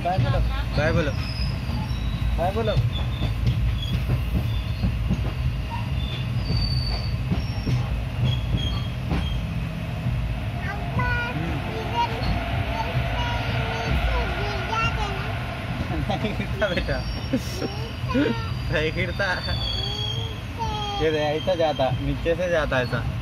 Bye बोलो, bye बोलो, bye बोलो। नहीं गिरता बेटा, नहीं गिरता। ये ऐसा जाता, नीचे से जाता ऐसा।